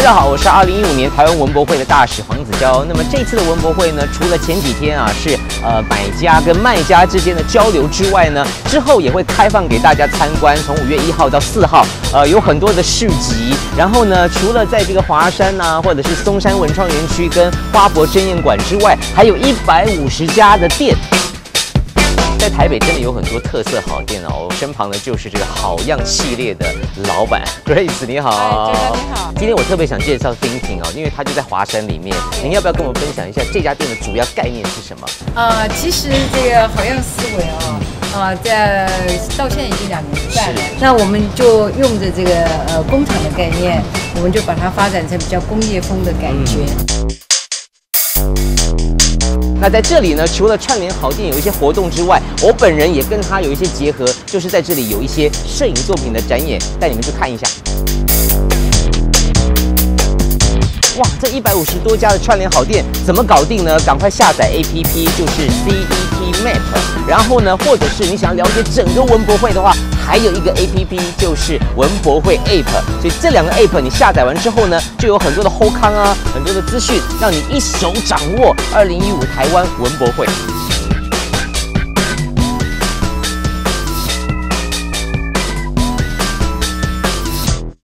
家好，我是2015年台湾文博会的大使黄子佼。那么这次的文博会呢，除了前几天是买家跟卖家之间的交流之外呢，之后也会开放给大家参观。从5月1号到4号，有很多的市集。然后呢，除了在这个华山或者是松山文创园区跟花博珍宴馆之外，还有150家的店。在台北真的有很多特色好店哦，我身旁的就是这个好样系列的老板 Grace， 你好。 杰哥你好。 今天我特别想介绍 Thinking 因为它就在华山里面，您要不要跟我们分享一下这家店的主要概念是什么？ 其实这个好样思维到现在已经2年半了。那我们就用着这个工厂的概念，我们就把它发展成比较工业风的感觉。 那在这里呢，除了串联好店有一些活动之外，我本人也跟他有一些结合，就是在这里有一些摄影作品的展演，带你们去看一下。哇，这150多家的串联好店怎么搞定呢？赶快下载 APP， 就是 CET Map。然后呢，或者是你想了解整个文博会的话，还有一个 APP 就是文博会 App。所以这2个 App 你下载完之后呢，就有很多的后康很多的资讯，让你一手掌握2015台湾文博会。